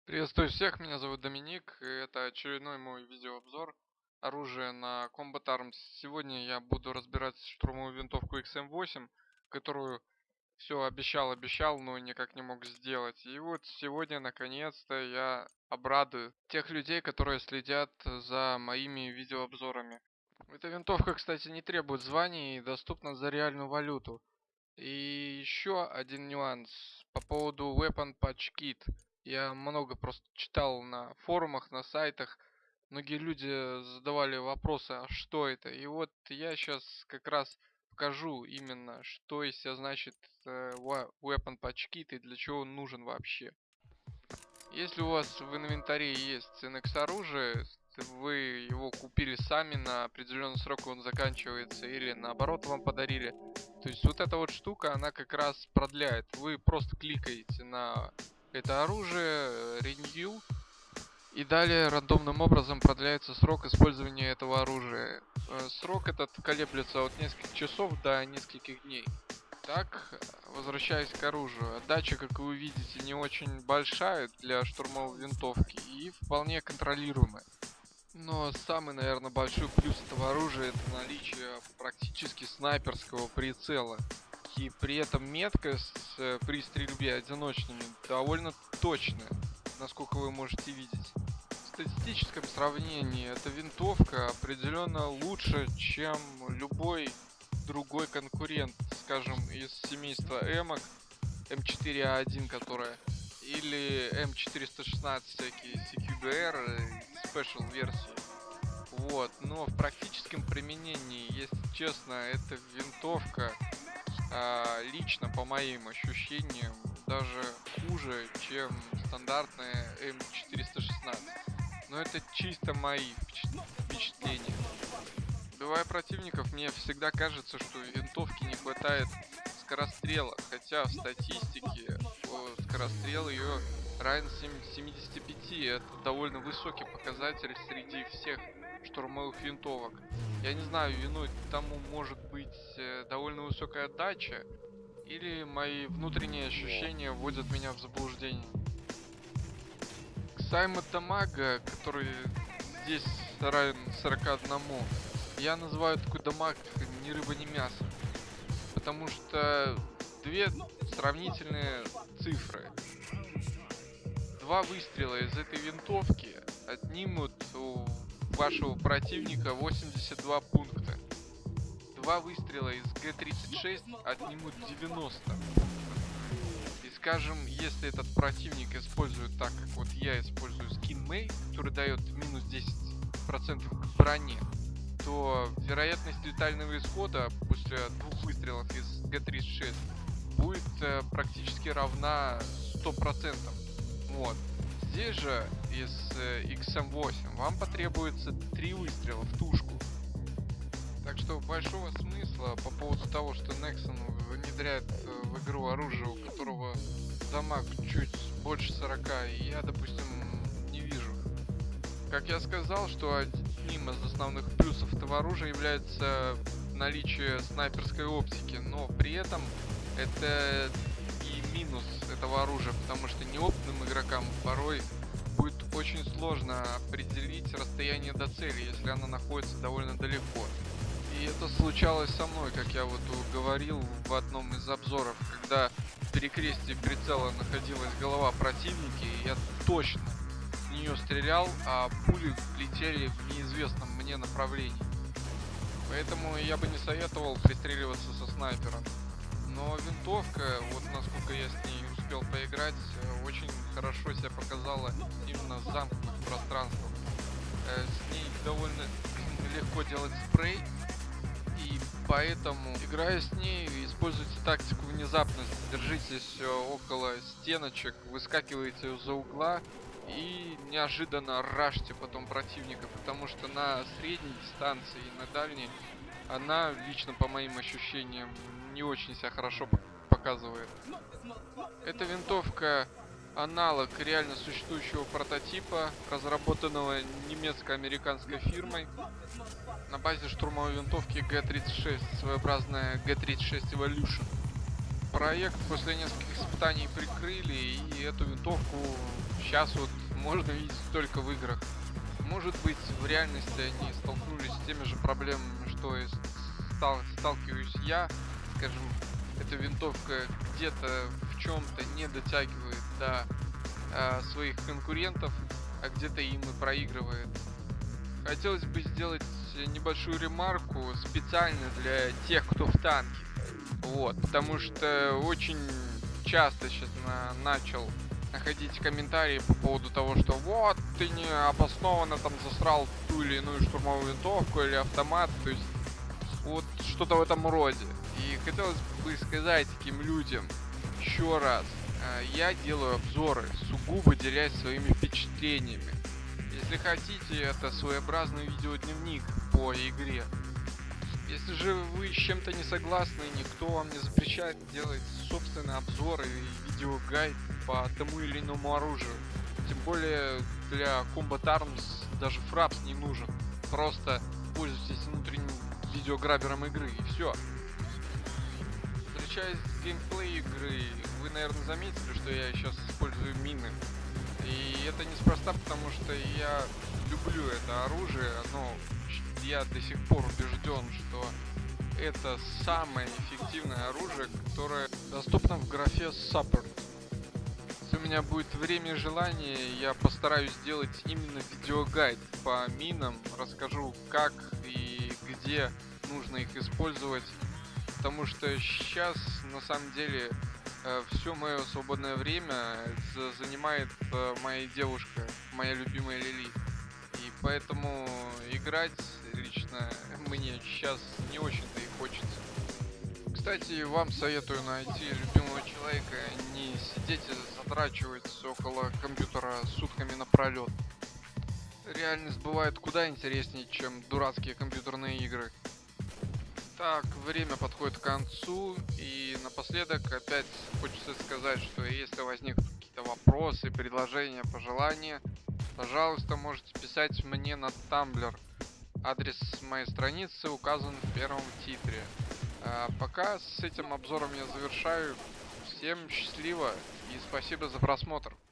Приветствую всех, меня зовут Доминик, и это очередной мой видеообзор оружия на Combat Arms. Сегодня я буду разбирать штурмовую винтовку XM8, которую все обещал, но никак не мог сделать. И вот сегодня, наконец-то, я обрадую тех людей, которые следят за моими видеообзорами. Эта винтовка, кстати, не требует званий и доступна за реальную валюту. И еще один нюанс по поводу Weapon Patch Kit. Я много просто читал на форумах, на сайтах. Многие люди задавали вопросы, а что это? И вот я сейчас как раз покажу именно, что из себя значит Weapon Patch Kit и для чего он нужен вообще. Если у вас в инвентаре есть NX оружие, вы его купили сами, на определенный срок он заканчивается, или наоборот вам подарили. То есть вот эта вот штука, она как раз продляет. Вы просто кликаете на это оружие, Renew, и далее рандомным образом продляется срок использования этого оружия. Срок этот колеблется от нескольких часов до нескольких дней. Так, возвращаясь к оружию, отдача, как вы видите, не очень большая для штурмовой винтовки и вполне контролируемая. Но самый, наверное, большой плюс этого оружия — это наличие практически снайперского прицела. И при этом меткость при стрельбе одиночными довольно точная, насколько вы можете видеть. В статистическом сравнении эта винтовка определенно лучше, чем любой другой конкурент, скажем, из семейства эмок, М4А1, которая, или М416, всякие CQBR, Special версии. Вот, но в практическом применении, если честно, эта винтовка, лично по моим ощущениям, даже хуже, чем стандартная М416. Но это чисто мои впечатления. Убивая противников, мне всегда кажется, что винтовки не хватает скорострела, хотя в статистике скорострел ее равен 75. Это довольно высокий показатель среди всех штурмовых винтовок. Я не знаю, виной тому может быть довольно высокая отдача, или мои внутренние ощущения вводят меня в заблуждение. Касаемо дамага, который здесь равен 41, я называю такой дамаг ни рыба, ни мясо. Потому что две сравнительные цифры. Два выстрела из этой винтовки отнимут у вашего противника 82 пункта. Два выстрела из Г-36 отнимут 90. И скажем, если этот противник использует так, как вот я использую скин Мэй, который дает минус 10% к броне, то вероятность летального исхода после двух выстрелов из Г-36 будет практически равна 100%. Вот. Здесь же из XM8 вам потребуется 3 выстрела в тушку. Так что большого смысла по поводу того, что Nexon внедряет в игру оружие, у которого дамаг чуть больше 40, я, допустим, не вижу. Как я сказал, что одним из основных плюсов этого оружия является наличие снайперской оптики, но при этом это и минус этого оружия, потому что неопытным игрокам порой будет очень сложно определить расстояние до цели, если она находится довольно далеко. И это случалось со мной, как я вот говорил в одном из обзоров, когда в перекрестии прицела находилась голова противника, и я точно в нее стрелял, а пули летели в неизвестном мне направлении. Поэтому я бы не советовал пристреливаться со снайпером. Но винтовка, вот насколько я с ней успел поиграть, очень хорошо себя показала именно в замкнутых пространствах. С ней довольно легко делать спрей, и поэтому, играя с ней, используйте тактику внезапности. Держитесь около стеночек, выскакиваете из-за угла и неожиданно рашьте потом противника, потому что на средней дистанции и на дальней она, лично по моим ощущениям, не очень себя хорошо показывает. Эта винтовка аналог реально существующего прототипа, разработанного немецко-американской фирмой на базе штурмовой винтовки Г-36, своеобразная Г-36 Evolution. проект после нескольких испытаний прикрыли, и эту винтовку сейчас вот можно видеть только в играх. Может быть, в реальности они столкнулись с теми же проблемами, что и сталкиваюсь я. Скажем, эта винтовка где-то в чем-то не дотягивает до своих конкурентов, а где-то им и проигрывает. Хотелось бы сделать небольшую ремарку специально для тех, кто в танке. Вот, потому что очень часто сейчас начал находить комментарии по поводу того, что вот ты не обоснованно там засрал ту или иную штурмовую винтовку или автомат, то есть вот что-то в этом роде. И хотелось бы сказать таким людям еще раз, я делаю обзоры, сугубо делясь своими впечатлениями. Если хотите, это своеобразный видеодневник по игре. Если же вы с чем-то не согласны, никто вам не запрещает делать собственные обзоры и видеогайд по тому или иному оружию. Тем более для Combat Arms даже фрапс не нужен. Просто пользуйтесь внутренним видеограбером игры и все. Встречаясь с геймплей игры, вы, наверное, заметили, что я сейчас использую мины. И это неспроста, потому что я люблю это оружие, но я до сих пор убежден, что это самое эффективное оружие, которое доступно в графе Support. Если у меня будет время и желание, я постараюсь сделать именно видеогайд по минам, расскажу, как и где нужно их использовать, потому что сейчас на самом деле все мое свободное время занимает моя девушка, моя любимая Лили. И поэтому играть лично мне сейчас не очень-то и хочется. Кстати, вам советую найти любимого человека, не сидеть и задрачивать около компьютера сутками напролет. Реальность бывает куда интереснее, чем дурацкие компьютерные игры. Так, время подходит к концу, и напоследок опять хочется сказать, что если возникнут какие-то вопросы, предложения, пожелания, пожалуйста, можете писать мне на Tumblr. Адрес моей страницы указан в первом титре. А пока с этим обзором я завершаю. Всем счастливо и спасибо за просмотр.